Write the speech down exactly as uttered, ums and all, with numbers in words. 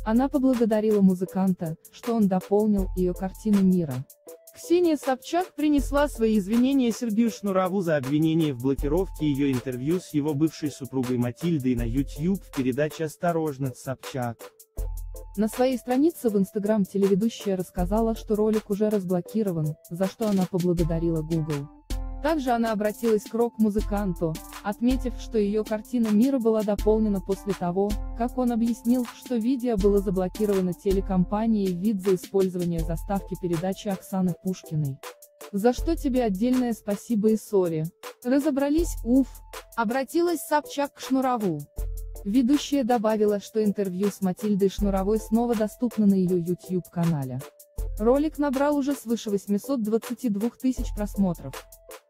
Она поблагодарила музыканта, что он дополнил ее картину мира. Ксения Собчак принесла свои извинения Сергею Шнурову за обвинение в блокировке ее интервью с его бывшей супругой Матильдой на YouTube в передаче «Осторожно, Собчак». На своей странице в Instagram телеведущая рассказала, что ролик уже разблокирован, за что она поблагодарила Google. Также она обратилась к рок-музыканту, отметив, что ее картина мира была дополнена после того, как он объяснил, что видео было заблокировано телекомпанией ВИД за использование заставки передачи Оксаны Пушкиной. За что тебе отдельное спасибо и сори. Разобрались, уф. Обратилась Собчак к Шнурову. Ведущая добавила, что интервью с Матильдой Шнуровой снова доступно на ее YouTube-канале. Ролик набрал уже свыше восьмисот двадцати двух тысяч просмотров.